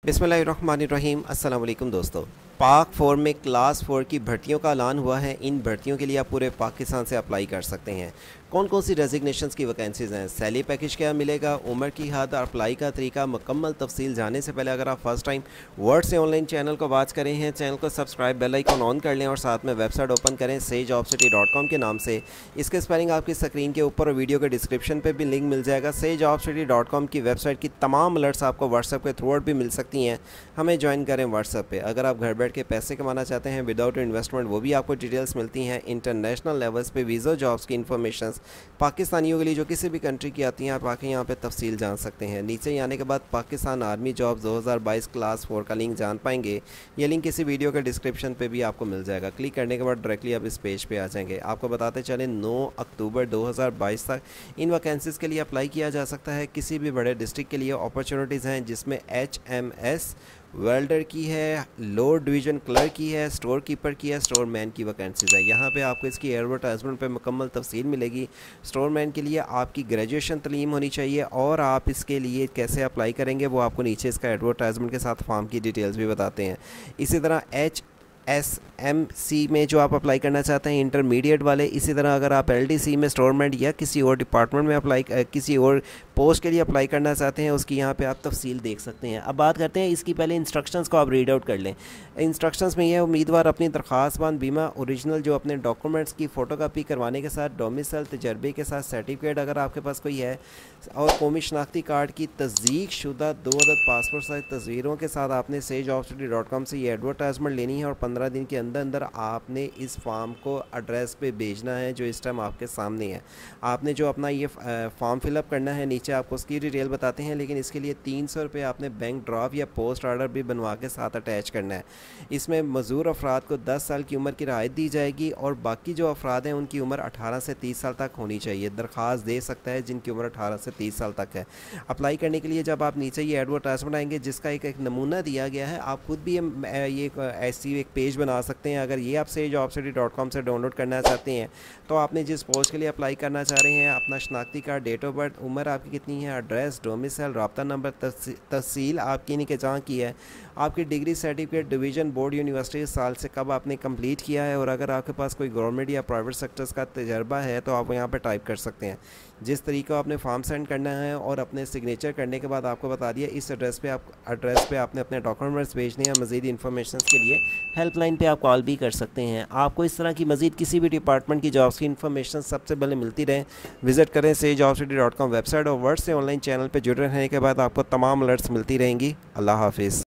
बिस्मिल्लाहिर्रहमानिर्रहीम। अस्सलाम वालेकुम दोस्तों। पाक 4 में क्लास 4 की भर्तियों का ऐलान हुआ है। इन भर्तियों के लिए आप पूरे पाकिस्तान से अप्लाई कर सकते हैं। कौन कौन सी रेजिग्नेशंस की वैकेंसीज़ हैं, सैलरी पैकेज क्या मिलेगा, उम्र की हद, अप्लाई का तरीका, मुकम्मल तफसील जानने से पहले अगर आप फर्स्ट टाइम वर्ड से ऑनलाइन चैनल को वॉच करें हैं, चैनल को सब्सक्राइब, बेल आइकन ऑन कर लें और साथ में वेबसाइट ओपन करें sejobcity.com के नाम से। इसके स्पेलिंग आपकी स्क्रीन के ऊपर और वीडियो के डिस्क्रिप्शन पर भी लिंक मिल जाएगा। sejobcity.com की वेबसाइट की तमाम अलर्ट्स आपको व्हाट्सएप के थ्रू भी मिल सकती हैं। हमें ज्वाइन करें व्हाट्सएप पे। अगर आप घर बैठ के पैसे कमाना चाहते हैं विदाउट इन्वेस्टमेंट, वो भी आपको डिटेल्स मिलती हैं। इंटरनेशनल लेवल्स पे वीज़ा जॉब्स की इन्फॉर्मेशन पाकिस्तानियों के लिए जो किसी भी कंट्री की आती हैं, आप आके यहाँ पे तफसील जान सकते हैं। नीचे ही आने के बाद पाकिस्तान आर्मी जॉब्स 2022 क्लास 4 का लिंक जान पाएंगे। ये लिंक किसी वीडियो के डिस्क्रिप्शन पे भी आपको मिल जाएगा। क्लिक करने के बाद डायरेक्टली आप इस पेज पे आ जाएंगे। आपको बताते चलें 9 अक्टूबर 2022 तक इन वैकेंसीज़ के लिए अप्लाई किया जा सकता है। किसी भी बड़े डिस्ट्रिक्ट के लिए अपॉर्चुनिटीज़ हैं, जिसमें HMS वेल्डर की है, लोअर डिवीज़न क्लर्क की है, स्टोर कीपर की है, स्टोर मैन की वैकेंसीज़ है। यहाँ पे आपको इसकी एडवर्टाइजमेंट पे मुकम्मल तफसील मिलेगी। स्टोर मैन के लिए आपकी ग्रेजुएशन तलीम होनी चाहिए और आप इसके लिए कैसे अप्लाई करेंगे वो आपको नीचे इसका एडवर्टाइजमेंट के साथ फॉर्म की डिटेल्स भी बताते हैं। इसी तरह HSMC में जो आप अप्लाई करना चाहते हैं इंटरमीडिएट वाले, इसी तरह अगर आप LDC में स्टोरमेंट या किसी और डिपार्टमेंट में किसी और पोस्ट के लिए अप्लाई करना चाहते हैं, उसकी यहाँ पे आप तफसील देख सकते हैं। अब बात करते हैं इसकी, पहले इंस्ट्रक्शंस को आप रीड आउट कर लें। इंस्ट्रक्शंस में यह उम्मीदवार अपनी दरख्वास्त बान बीमा ओरिजिनल जो अपने डॉक्यूमेंट्स की फ़ोटोकॉपी करवाने के साथ डोमिसाइल तजर्बे के साथ सर्टिफिकेट अगर आपके पास कोई है और कौमी शनाख्ती कार्ड की तस्दीक शुदा 2 अदद पासपोर्ट साइज तस्वीरों के साथ आपने sejobcity.com से ये एडवर्टाइजमेंट लेनी है और 15 दिन के अंदर अंदर आपने इस फॉर्म को एड्रेस पे भेजना है जो इस टाइम आपके सामने है। आपने जो अपना ये फॉर्म फिलअप करना है, नीचे आपको उसकी डिटेल बताते हैं, लेकिन इसके लिए 300 रुपये आपने बैंक ड्राफ्ट या पोस्ट ऑर्डर भी बनवा के साथ अटैच करना है। इसमें मजदूर अफराद को 10 साल की उम्र की रियायत दी जाएगी और बाकी जो अफराद हैं उनकी उम्र 18 से 30 साल तक होनी चाहिए। दरख्वास्त दे सकता है जिनकी उम्र 18 से 30 साल तक है। अप्लाई करने के लिए जब आप नीचे ये एडवर्टाइजमेंट आएंगे जिसका एक नमूना दिया गया है, आप खुद भी ये ऐसी एक पेज बना सकते हैं। अगर ये आप sejobcity.com से डाउनलोड करना चाहते हैं तो आपने जिस पोस्ट के लिए अप्लाई करना चाह रहे हैं, अपना शनाख्ती कार्ड, डेट ऑफ बर्थ, उम्र आपकी कितनी है, एड्रेस, डोमिसाइल, राब्ता नंबर, तहसील आपकी नहीं कि जहाँ की है, आपकी degree certificate, division, board, university साल से कब आपने कंप्लीट किया है, और अगर आपके पास कोई गवर्नमेंट या प्राइवेट सेक्टर्स का तजर्बा है तो आप यहाँ पर टाइप कर सकते हैं। जिस तरीके आपने फॉर्म सेंड करना है और अपने सिग्नेचर करने के बाद आपको बता दिया इस एड्रेस पे आपने अपने डॉक्यूमेंट्स भेजने हैं। मज़ीद इन्फॉर्मेशन के लिए हेल्पलाइन पे आप कॉल भी कर सकते हैं। आपको इस तरह की मज़ीद किसी भी डिपार्टमेंट की जॉब्स की इन्फॉर्मेशन सबसे पहले मिलती रहे, विजिट करें sejobcity.com वेबसाइट और वर्ड से ऑनलाइन चैनल पर जुड़े रहने के बाद आपको तमाम अलर्ट्स मिलती रहेंगी। अल्लाह हाफिज़।